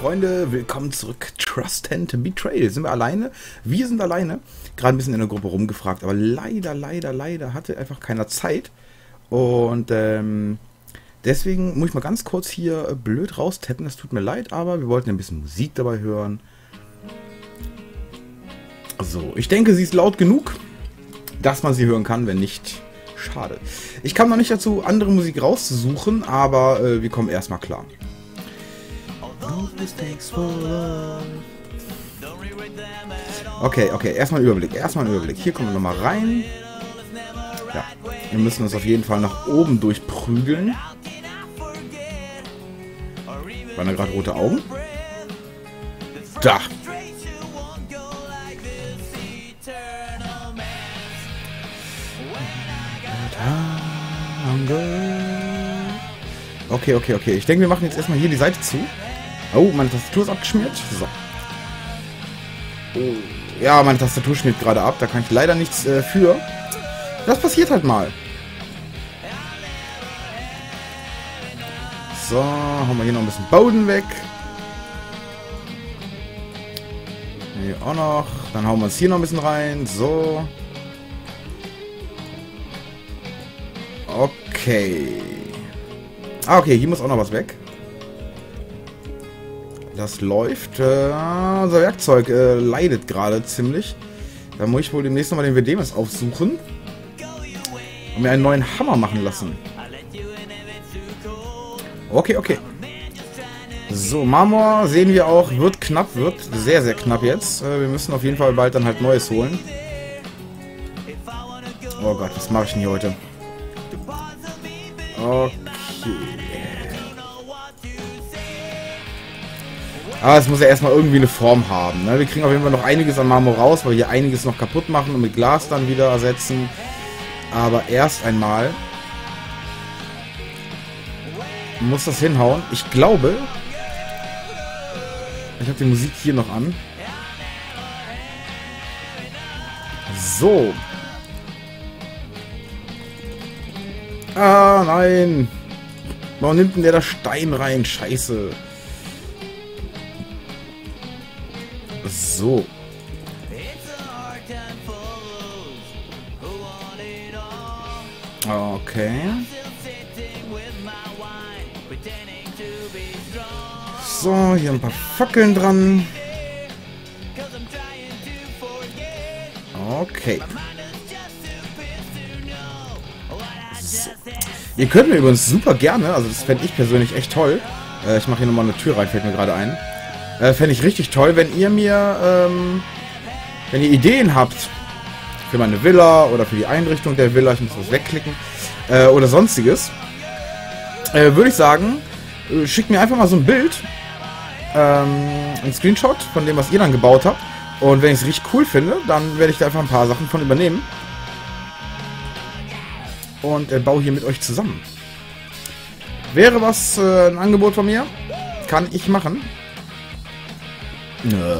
Freunde, willkommen zurück. Trust and Betrayal. Sind wir alleine? Wir sind alleine. Gerade ein bisschen in der Gruppe rumgefragt, aber leider hatte einfach keiner Zeit. Und deswegen muss ich mal ganz kurz hier blöd raustappen. Das tut mir leid, aber wir wollten ein bisschen Musik dabei hören. So, ich denke, sie ist laut genug, dass man sie hören kann. Wenn nicht, schade. Ich kam noch nicht dazu, andere Musik rauszusuchen, aber wir kommen erstmal klar. Okay, erstmal einen Überblick. Hier kommen wir nochmal rein. Ja, wir müssen uns auf jeden Fall nach oben durchprügeln. Waren da gerade rote Augen? Da! Okay. Ich denke, wir machen jetzt erstmal hier die Seite zu. Oh, meine Tastatur ist abgeschmiert. So. Oh. Ja, meine Tastatur schmiert gerade ab. Da kann ich leider nichts für. Das passiert halt mal. So, haben wir hier noch ein bisschen Boden weg. Hier auch noch. Dann hauen wir uns hier noch ein bisschen rein. So. Okay. Ah, okay, hier muss auch noch was weg. Das läuft. Unser Werkzeug leidet gerade ziemlich. Da muss ich wohl demnächst nochmal den WDMS aufsuchen. Und mir einen neuen Hammer machen lassen. Okay. So, Marmor sehen wir auch, wird sehr, sehr knapp jetzt. Wir müssen auf jeden Fall bald dann halt Neues holen. Oh Gott, was mache ich denn hier heute? Okay. Aber es muss ja erstmal irgendwie eine Form haben. Ne? Wir kriegen auf jeden Fall noch einiges an Marmor raus, weil wir hier einiges noch kaputt machen und mit Glas dann wieder ersetzen. Aber erst einmal muss das hinhauen. Ich glaube, ich habe die Musik hier noch an. So. Ah, nein. Warum nimmt denn der da Stein rein? Scheiße. So. Okay. So, hier ein paar Fackeln dran. Okay. So. Ihr könnt mir übrigens super gerne, also das fände ich persönlich echt toll. Ich mache hier nochmal eine Tür rein, fällt mir gerade ein. Fände ich richtig toll, wenn ihr mir, wenn ihr Ideen habt für meine Villa oder für die Einrichtung der Villa, ich muss was wegklicken, oder sonstiges, würde ich sagen, schickt mir einfach mal so ein Bild, ein Screenshot von dem, was ihr dann gebaut habt. Und wenn ich es richtig cool finde, dann werde ich da einfach ein paar Sachen von übernehmen. Und baue hier mit euch zusammen. Wäre was ein Angebot von mir? Kann ich machen. Nö.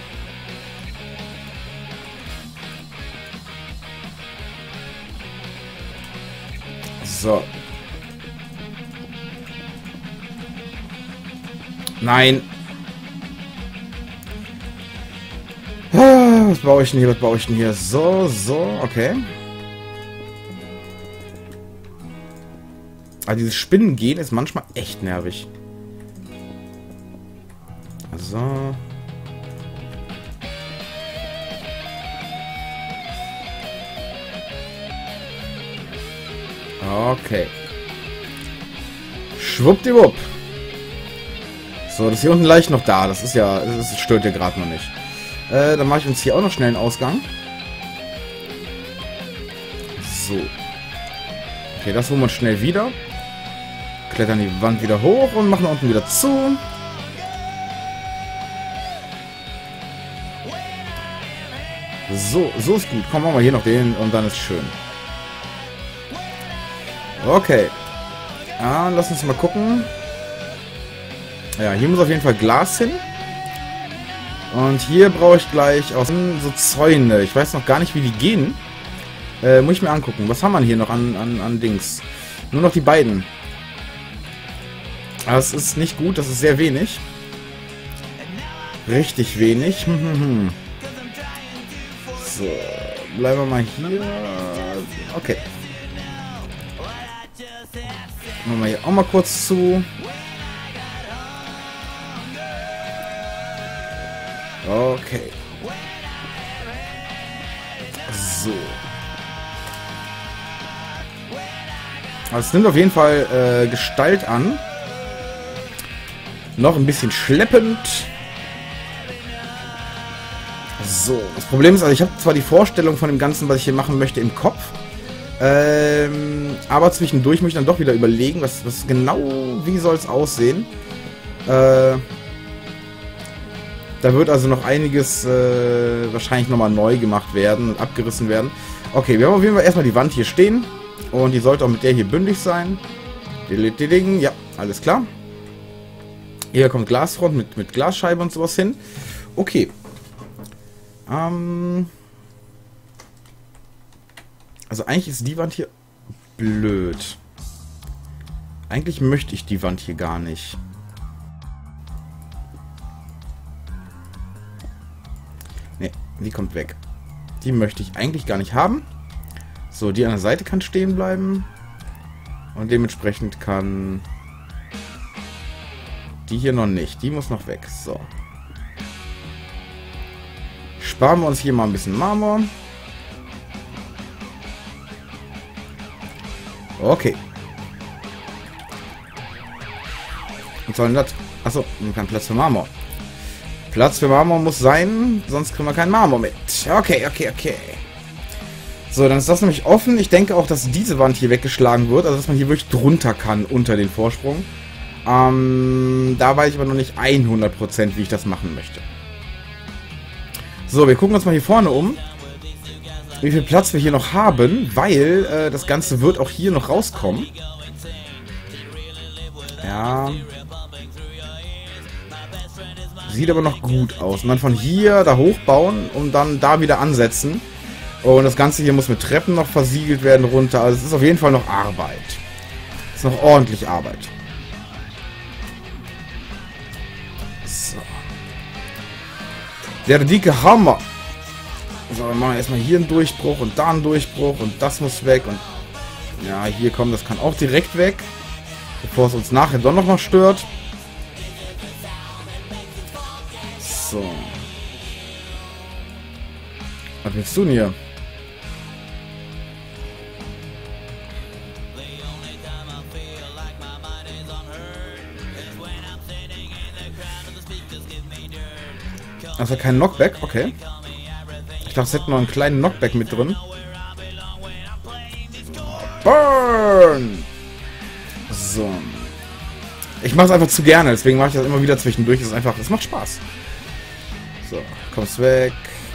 So. Nein. Was baue ich denn hier? So, okay. Aber dieses Spinnen gehen ist manchmal echt nervig. So. Okay. Schwuppdiwupp. So, das hier unten leicht noch da. Das ist ja, das stört ja gerade noch nicht. Dann mache ich uns hier auch noch schnell einen Ausgang. So. Okay, das holen wir schnell wieder. Klettern die Wand wieder hoch und machen unten wieder zu. So ist gut. Komm, machen wir hier noch den und dann ist schön. Okay. Lass uns mal gucken. Ja, hier muss auf jeden Fall Glas hin. Und hier brauche ich gleich auch so Zäune. Ich weiß noch gar nicht, wie die gehen. Muss ich mir angucken. Was haben wir hier noch an Dings? Nur noch die beiden. Aber es ist nicht gut, das ist sehr wenig. richtig wenig. So, bleiben wir mal hier. Okay. Machen wir hier auch mal kurz zu. Okay. So. Also es nimmt auf jeden Fall Gestalt an. Noch ein bisschen schleppend. So. Das Problem ist, also ich habe zwar die Vorstellung von dem Ganzen, was ich hier machen möchte, im Kopf. Aber zwischendurch muss ich dann doch wieder überlegen, was genau, wie soll es aussehen. Da wird also noch einiges wahrscheinlich nochmal neu gemacht werden und abgerissen werden. Okay, wir haben auf jeden Fall erstmal die Wand hier stehen. Und die sollte auch mit der hier bündig sein. Ja, alles klar. Hier kommt Glasfront mit Glasscheibe und sowas hin. Okay. Also eigentlich ist die Wand hier blöd. Eigentlich möchte ich die Wand hier gar nicht. Ne, die kommt weg. Die möchte ich eigentlich gar nicht haben. So, die an der Seite kann stehen bleiben. Und dementsprechend kann die hier noch nicht. Die muss noch weg. So. Sparen wir uns hier mal ein bisschen Marmor. Okay. Und soll denn das? Achso, kein Platz für Marmor. Platz für Marmor muss sein, sonst kriegen wir keinen Marmor mit. Okay. So, dann ist das nämlich offen. Ich denke auch, dass diese Wand hier weggeschlagen wird. Also, dass man hier wirklich drunter kann, unter den Vorsprung. Da weiß ich aber noch nicht 100%, wie ich das machen möchte. So, wir gucken uns mal hier vorne um. Wie viel Platz wir hier noch haben. Weil das Ganze wird auch hier noch rauskommen. Ja. Sieht aber noch gut aus. Und dann von hier da hochbauen und dann da wieder ansetzen. Und das Ganze hier muss mit Treppen noch versiegelt werden runter. Also es ist auf jeden Fall noch Arbeit. Es ist noch ordentlich Arbeit. So. Der dicke Hammer. So, dann machen wir erstmal hier einen Durchbruch und da einen Durchbruch und das muss weg. Und ja, hier kommt, das kann auch direkt weg. Bevor es uns nachher doch nochmal stört. So. Was willst du denn hier? Also kein Knockback, okay. Ich dachte, es hätte noch einen kleinen Knockback mit drin. Burn! So. Ich mache es einfach zu gerne, deswegen mache ich das immer wieder zwischendurch. Es ist einfach, es macht Spaß. So, kommst weg,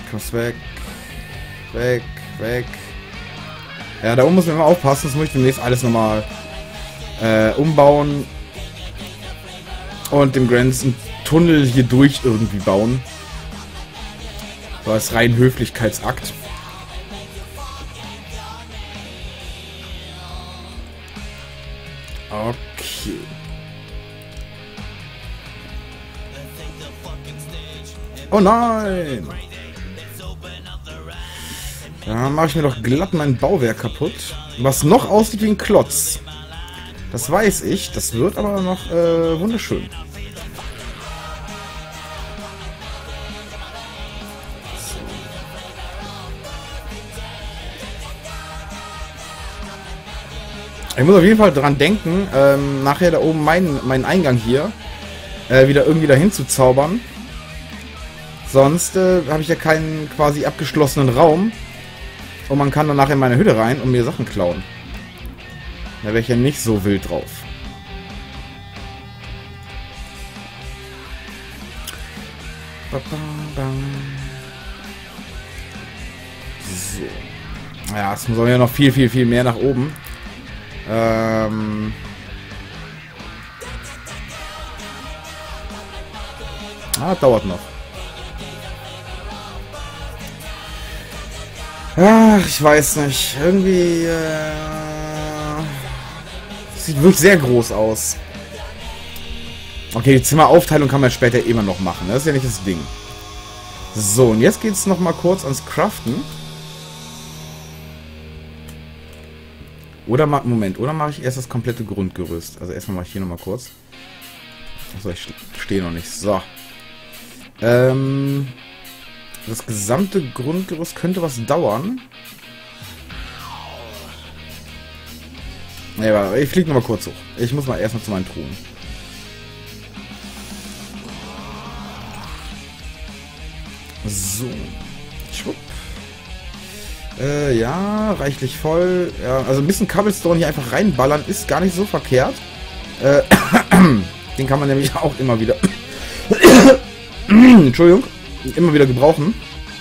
weg. Ja, da oben muss man immer aufpassen, das muss ich demnächst alles nochmal umbauen. Und dem ganzen Tunnel hier durch irgendwie bauen. So als rein Höflichkeitsakt. Okay. Oh nein! Da mache ich mir doch glatt mein Bauwerk kaputt. Was noch aussieht wie ein Klotz. Das weiß ich. Das wird aber noch wunderschön. Ich muss auf jeden Fall dran denken, nachher da oben meinen Eingang hier wieder irgendwie dahin zu zaubern. Sonst habe ich ja keinen quasi abgeschlossenen Raum. Und man kann dann nachher in meine Hütte rein und mir Sachen klauen. Da wäre ich ja nicht so wild drauf. So. Ja, es soll ja noch viel mehr nach oben. Dauert noch. Ach, ich weiß nicht. Irgendwie sieht wirklich sehr groß aus. Okay, die Zimmeraufteilung kann man später immer noch machen. Das ist ja nicht das Ding. So, und jetzt geht es nochmal kurz ans Craften. Oder Moment, oder mache ich erst das komplette Grundgerüst? Also erstmal mache ich hier nochmal kurz. Achso, ich stehe noch nicht. So. Das gesamte Grundgerüst könnte was dauern. Ja, ich fliege nochmal kurz hoch. Ich muss mal erstmal zu meinen Truhen. So. Schwupp. Ja, reichlich voll. Ja, also ein bisschen Cobblestone hier einfach reinballern ist gar nicht so verkehrt. Den kann man nämlich auch immer wieder Entschuldigung, immer wieder gebrauchen.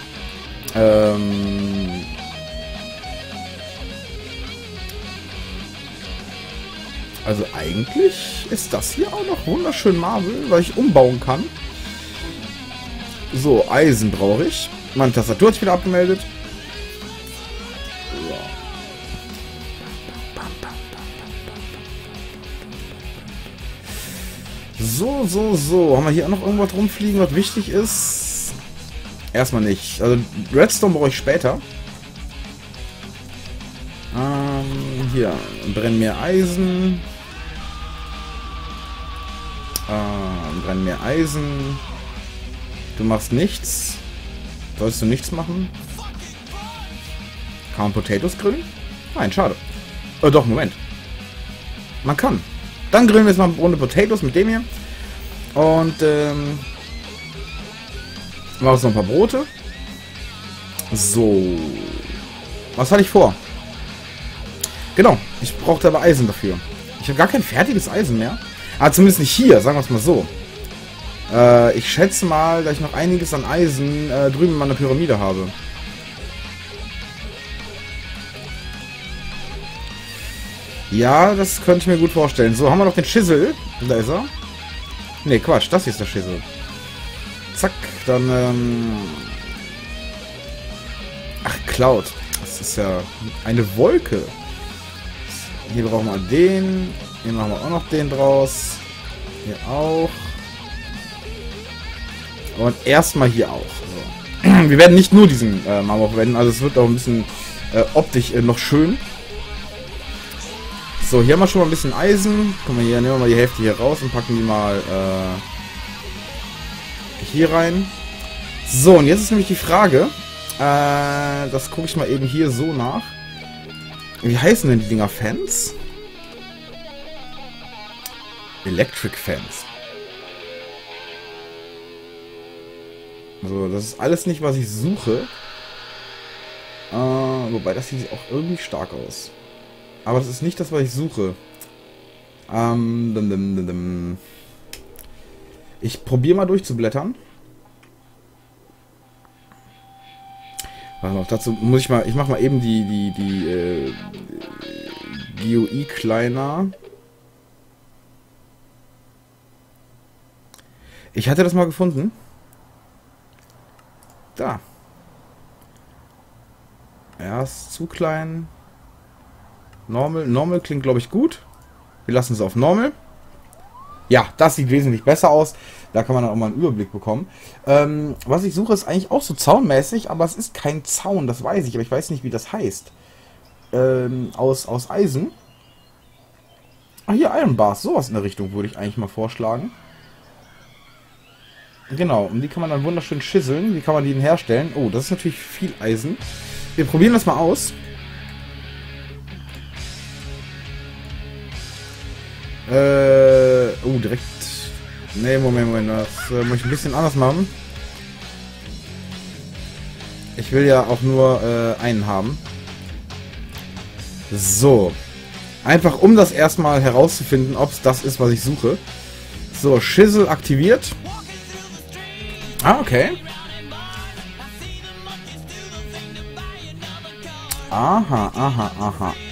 Also eigentlich ist das hier auch noch wunderschön Marvel, weil ich umbauen kann. So, Eisen brauche ich. Meine Tastatur hat sich wieder abgemeldet. So. Haben wir hier auch noch irgendwas rumfliegen, was wichtig ist? Erstmal nicht. Also Redstone brauche ich später. Hier, brennen mehr Eisen. Brennen mehr Eisen. Du machst nichts. Sollst du nichts machen? Kann man Potatoes grillen? Nein, schade. Doch, Moment. Man kann. Dann grillen wir jetzt mal eine Runde Potatoes mit dem hier. Und machen uns noch ein paar Brote. So. Was hatte ich vor? Genau, ich brauchte aber Eisen dafür. Ich habe gar kein fertiges Eisen mehr. Aber zumindest nicht hier, sagen wir es mal so. Ich schätze mal, dass ich noch einiges an Eisen drüben in meiner Pyramide habe. Ja, das könnte ich mir gut vorstellen. So, haben wir noch den Schissel. Da ist er. Ne, Quatsch, das hier ist der Schissel. Zack, dann, Ach, Cloud. Das ist ja eine Wolke. Hier brauchen wir den. Hier machen wir auch noch den draus. Hier auch. Und erstmal hier auch. So. Wir werden nicht nur diesen Marmor verwenden, also es wird auch ein bisschen optisch noch schön. So, hier haben wir schon mal ein bisschen Eisen. Guck mal, hier nehmen wir mal die Hälfte hier raus und packen die mal hier rein. So, und jetzt ist nämlich die Frage, das gucke ich mal eben hier so nach. Wie heißen denn die Dinger? Fans? Electric Fans. So, das ist alles nicht, was ich suche. Wobei, das sieht auch irgendwie stark aus. Aber das ist nicht das, was ich suche. Ich probiere mal durchzublättern. Warte mal, dazu muss ich mal... Ich mache mal eben die GUI kleiner. Ich hatte das mal gefunden. Da. Ja, ist zu klein. Normal klingt, glaube ich, gut. Wir lassen es auf Normal. Ja, das sieht wesentlich besser aus. Da kann man dann auch mal einen Überblick bekommen. Was ich suche, ist eigentlich auch so zaunmäßig, aber es ist kein Zaun, das weiß ich. Aber ich weiß nicht, wie das heißt. Aus Eisen. Ah, hier Iron Bars. Sowas in der Richtung würde ich eigentlich mal vorschlagen. Genau, und die kann man dann wunderschön schizzeln. Wie kann man die denn herstellen? Oh, das ist natürlich viel Eisen. Wir probieren das mal aus. Oh, direkt... Ne, Moment. Das muss ich ein bisschen anders machen. Ich will ja auch nur einen haben. So. Einfach um das erstmal herauszufinden, ob es das ist, was ich suche. So, Schissel aktiviert. Ah, okay. Aha.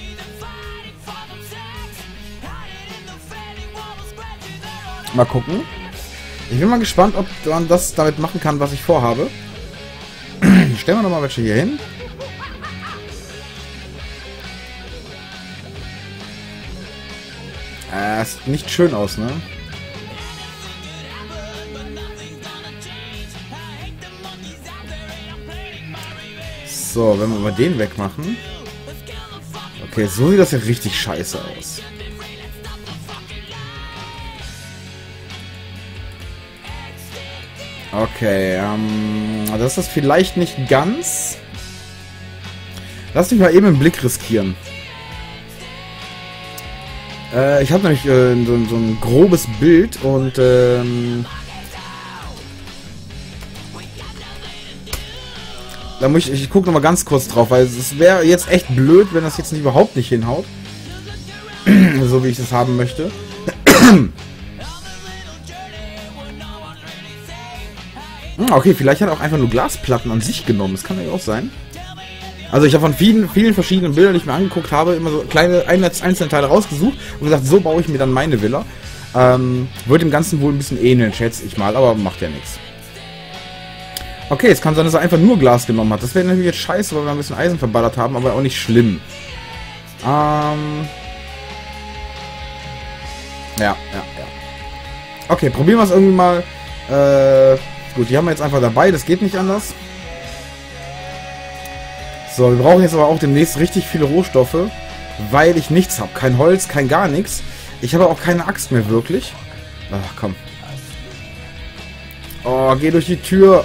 Mal gucken. Ich bin mal gespannt, ob man das damit machen kann, was ich vorhabe. Stellen wir nochmal welche hier hin. Sieht nicht schön aus, ne? So, wenn wir mal den wegmachen. Okay, so sieht das ja richtig scheiße aus. Okay, das ist das vielleicht nicht ganz. Lass mich mal eben einen Blick riskieren. Ich habe nämlich so ein grobes Bild und da muss ich gucke noch mal ganz kurz drauf, weil es wäre jetzt echt blöd, wenn das jetzt überhaupt nicht hinhaut. So wie ich das haben möchte. Okay, vielleicht hat er auch einfach nur Glasplatten an sich genommen. Das kann ja auch sein. Also ich habe von vielen verschiedenen Bildern, die ich mir angeguckt habe, immer so kleine einzelne Teile rausgesucht und gesagt, so baue ich mir dann meine Villa. Wird dem Ganzen wohl ein bisschen ähneln, schätze ich mal, aber macht ja nichts. Okay, es kann sein, dass er einfach nur Glas genommen hat. Das wäre natürlich jetzt scheiße, weil wir ein bisschen Eisen verballert haben, aber auch nicht schlimm. Ja. Okay, probieren wir es irgendwie mal. Gut, die haben wir jetzt einfach dabei, das geht nicht anders. So, wir brauchen jetzt aber auch demnächst richtig viele Rohstoffe, weil ich nichts habe. Kein Holz, kein gar nichts. Ich habe auch keine Axt mehr wirklich. Ach, komm. Oh, geh durch die Tür.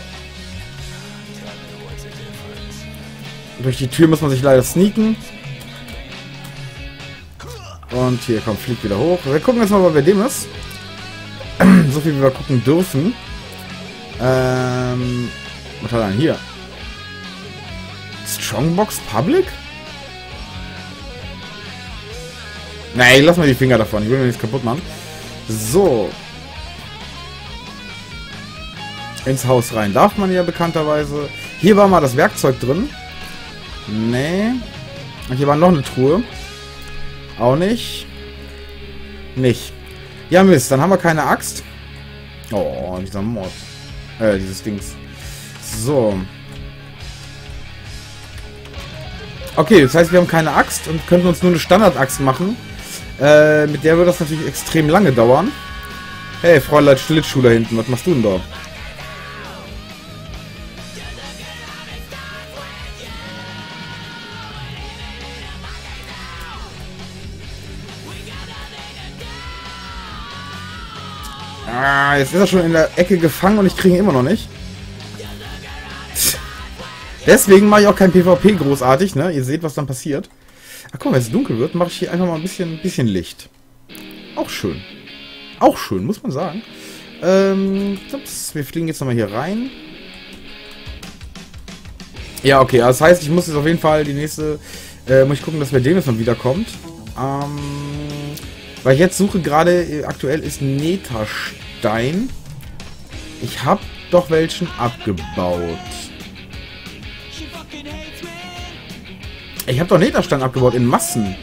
Durch die Tür muss man sich leider sneaken. Und hier, komm, fliegt wieder hoch. Wir gucken jetzt mal, was bei dem ist. So viel wie wir gucken dürfen. Was hat er denn hier? Strongbox Public? Nein, lass mal die Finger davon. Ich will mir nichts kaputt machen. So. Ins Haus rein darf man ja bekannterweise. Hier war mal das Werkzeug drin. Nee. Und hier war noch eine Truhe. Auch nicht. Nicht. Ja, Mist. Dann haben wir keine Axt. Oh, dieser Mod. Dieses Dings. So. Okay, das heißt, wir haben keine Axt und könnten uns nur eine Standard-Axt machen. Mit der würde das natürlich extrem lange dauern. Hey, Fräulein Schlittschuh da hinten, was machst du denn da? Ah, jetzt ist er schon in der Ecke gefangen und ich kriege ihn immer noch nicht. Deswegen mache ich auch kein PvP großartig, ne? Ihr seht, was dann passiert. Ach komm, wenn es dunkel wird, mache ich hier einfach mal ein bisschen Licht. Auch schön. Auch schön, muss man sagen. Wir fliegen jetzt nochmal hier rein. Ja, okay, das heißt, ich muss jetzt auf jeden Fall die nächste... muss ich gucken, dass bei dem jetzt mal wiederkommt. Weil ich jetzt suche gerade, aktuell ist Netherstein. Ich habe doch welchen abgebaut. Ich habe doch Netherstein abgebaut in Massen.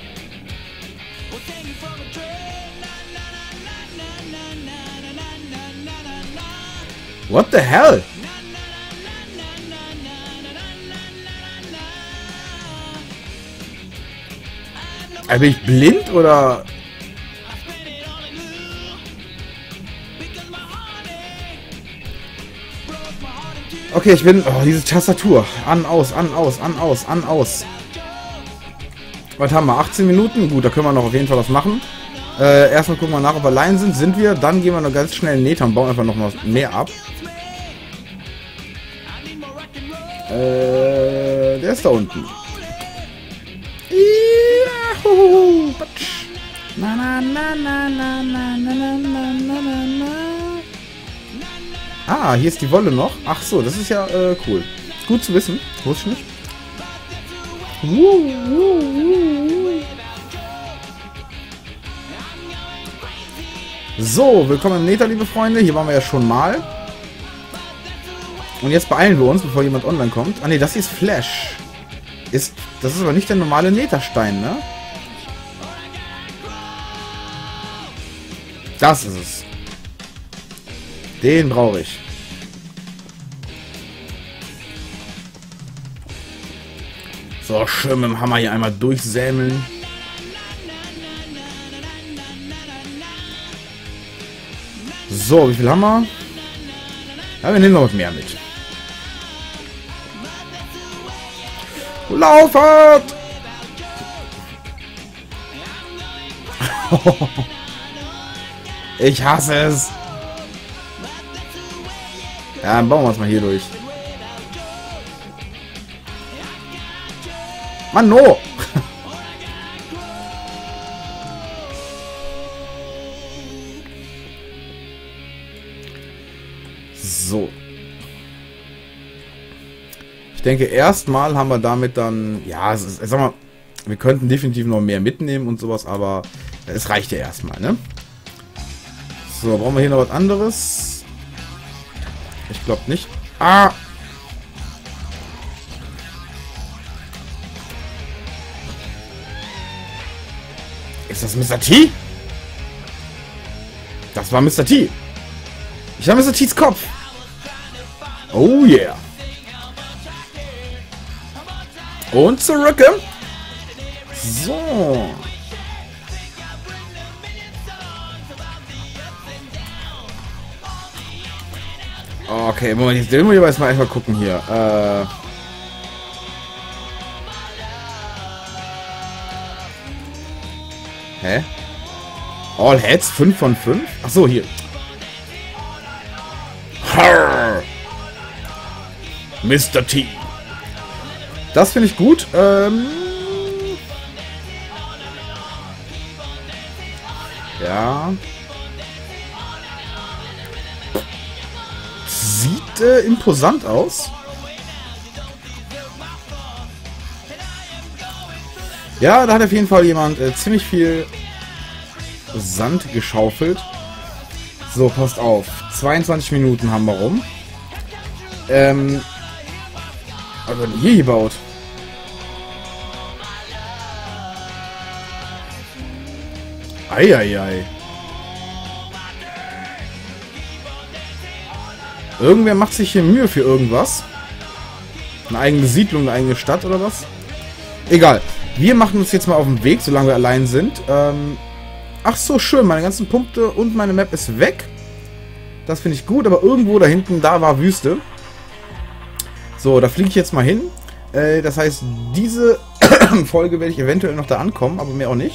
What the hell? Bin ich blind oder... Okay, ich bin... Oh, diese Tastatur. An, aus, an, aus, an, aus, an, aus. Was haben wir? 18 Minuten? Gut, da können wir noch auf jeden Fall was machen. Erstmal gucken wir nach, ob wir allein sind. Sind wir? Dann gehen wir noch ganz schnell in Nether und bauen einfach noch mal mehr ab. Der ist da unten. Juhu, na, na, na, na, na, na, na, na, na, na, na. Ah, hier ist die Wolle noch. Ach so, das ist ja cool. Gut zu wissen. Wusste ich nicht. So, willkommen im Nether, liebe Freunde. Hier waren wir ja schon mal. Und jetzt beeilen wir uns, bevor jemand online kommt. Ah ne, das hier ist Flash. Das ist aber nicht der normale Netherstein, ne? Das ist es. Den brauche ich. So, schön mit dem Hammer hier einmal durchsämeln. So, wie viel haben wir? Ja, wir nehmen noch was mehr mit. Laufert! Ich hasse es. Ja, dann bauen wir es mal hier durch. Mann, no! So. Ich denke, erstmal haben wir damit dann... Ja, sag mal, wir könnten definitiv noch mehr mitnehmen und sowas, aber es reicht ja erstmal, ne? So, brauchen wir hier noch was anderes? Ich glaube nicht. Ah! Ist das Mr. T? Das war Mr. T. Ich habe Mr. T's Kopf. Oh yeah. Und zurück. So. Okay, Moment, jetzt will wir erstmal gucken hier. Hä? All Heads 5 von 5? Ach so, hier. Harr. Mr. T. Das finde ich gut. Ja. Sieht imposant aus. Ja, da hat auf jeden Fall jemand ziemlich viel Sand geschaufelt. So, passt auf. 22 Minuten haben wir rum. Was wird denn hier gebaut? Eieiei. Irgendwer macht sich hier Mühe für irgendwas. Eine eigene Siedlung, eine eigene Stadt oder was? Egal. Wir machen uns jetzt mal auf den Weg, solange wir allein sind. Ach so, schön. Meine ganzen Punkte und meine Map ist weg. Das finde ich gut, aber irgendwo da hinten, da war Wüste. So, da fliege ich jetzt mal hin. Das heißt, diese Folge werde ich eventuell noch da ankommen, aber mehr auch nicht.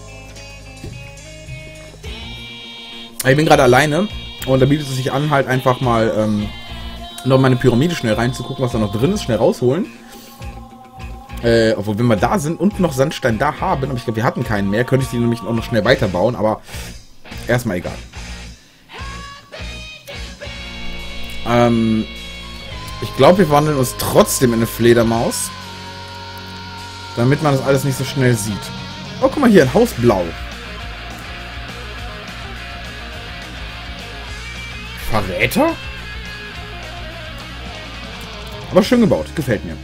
Ich bin gerade alleine und da bietet es sich an, halt einfach mal noch meine Pyramide schnell reinzugucken, was da noch drin ist, schnell rausholen. Obwohl, wenn wir da sind und noch Sandstein da haben, aber ich glaube, wir hatten keinen mehr, könnte ich die nämlich auch noch schnell weiterbauen, aber erstmal egal. Ich glaube, wir wandeln uns trotzdem in eine Fledermaus, damit man das alles nicht so schnell sieht. Oh, guck mal hier, ein Haus blau. Verräter? Aber schön gebaut, gefällt mir.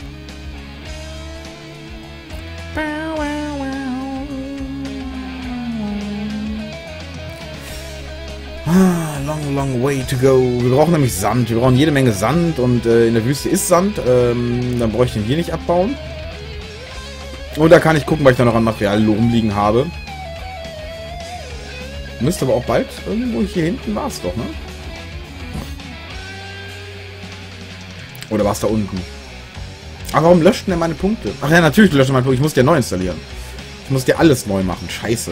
Long way to go. Wir brauchen nämlich Sand. Wir brauchen jede Menge Sand und in der Wüste ist Sand. Dann brauche ich den hier nicht abbauen. Und da kann ich gucken, weil ich da noch an Material rumliegen habe. Müsste aber auch bald irgendwo hier hinten war es doch, ne? Oder war es da unten? Ach, warum löscht denn meine Punkte? Ach ja, natürlich löscht meine Punkte. Ich muss dir neu installieren. Ich muss dir alles neu machen. Scheiße.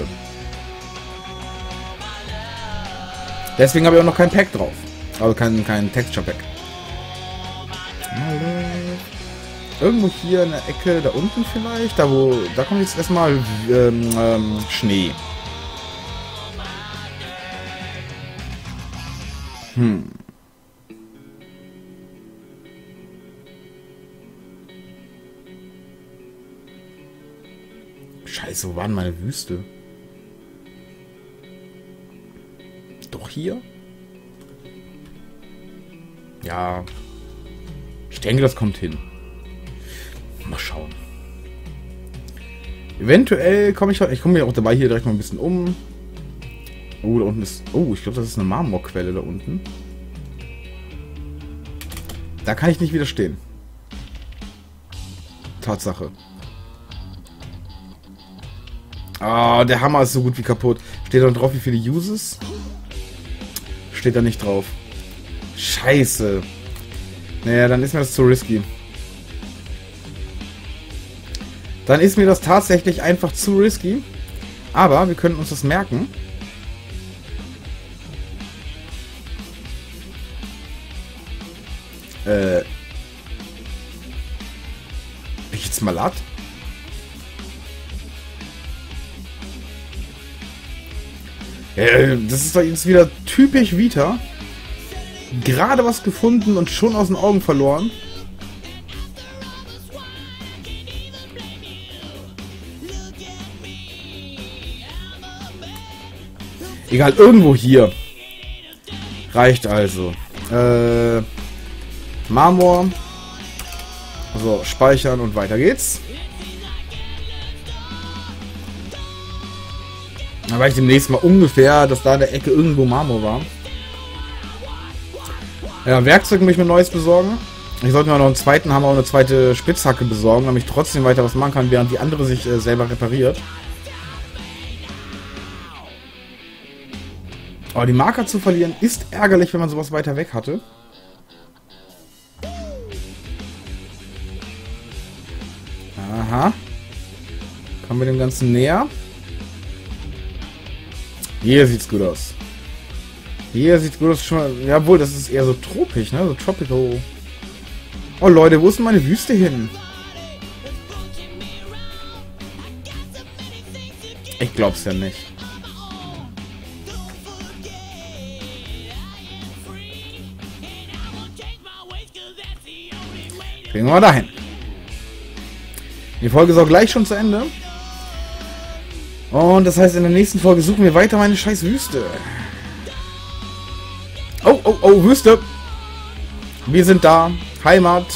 Deswegen habe ich auch noch kein Pack drauf. Also kein Texture Pack. Irgendwo hier in der Ecke da unten vielleicht. Da kommt jetzt erstmal Schnee. Scheiße, wo war denn meine Wüste? Doch hier? Ja. Ich denke, das kommt hin. Mal schauen. Eventuell komme ich... Ich komme mir auch dabei hier direkt mal ein bisschen um. Oh, da unten ist... Oh, ich glaube, das ist eine Marmorquelle da unten. Da kann ich nicht widerstehen. Tatsache. Ah, der Hammer ist so gut wie kaputt. Steht da drauf, wie viele Uses? Steht da nicht drauf. Scheiße. Naja, dann ist mir das zu risky. dann ist mir das tatsächlich einfach zu risky. Aber wir können uns das merken. Bin ich jetzt mal latt? Das ist doch jetzt wieder typisch Vita. Gerade was gefunden und schon aus den Augen verloren. Egal, irgendwo hier. Reicht also. Marmor. So, speichern und weiter geht's. Da weiß ich demnächst mal ungefähr, dass da in der Ecke irgendwo Marmor war. Ja, Werkzeug möchte ich mir Neues besorgen. Ich sollte mir noch einen zweiten Hammer und eine zweite Spitzhacke besorgen, damit ich trotzdem weiter was machen kann, während die andere sich selber repariert. Aber die Marker zu verlieren ist ärgerlich, wenn man sowas weiter weg hatte. Aha. Kommen wir dem Ganzen näher. Hier sieht's gut aus. Hier sieht's gut aus. Schon, jawohl, das ist eher so tropisch, ne? So tropical. Oh Leute, wo ist denn meine Wüste hin? Ich glaub's ja nicht. Kriegen wir mal dahin. Die Folge ist auch gleich schon zu Ende. Und das heißt, in der nächsten Folge suchen wir weiter meine scheiß Wüste. Oh, oh, oh, Wüste. Wir sind da. Heimat.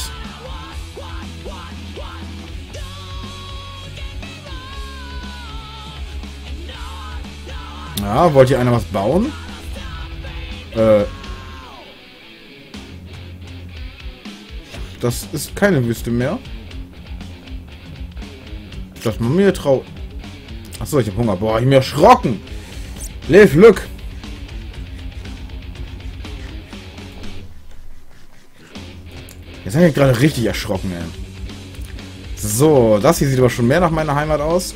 Ja, wollt ihr einer was bauen? Das ist keine Wüste mehr. Das man mir traut. Achso, ich hab Hunger. Boah, ich bin erschrocken. Live, look. Jetzt bin ich gerade richtig erschrocken, ey. So, das hier sieht aber schon mehr nach meiner Heimat aus.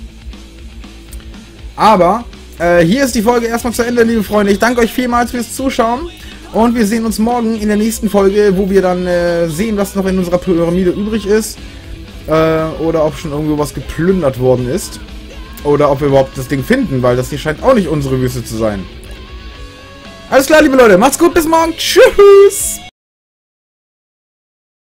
Aber, hier ist die Folge erstmal zu Ende, liebe Freunde. Ich danke euch vielmals fürs Zuschauen. Und wir sehen uns morgen in der nächsten Folge, wo wir dann sehen, was noch in unserer Pyramide übrig ist. Oder ob schon irgendwo was geplündert worden ist. Oder ob wir überhaupt das Ding finden, weil das hier scheint auch nicht unsere Wüste zu sein. Alles klar, liebe Leute. Macht's gut, bis morgen. Tschüss.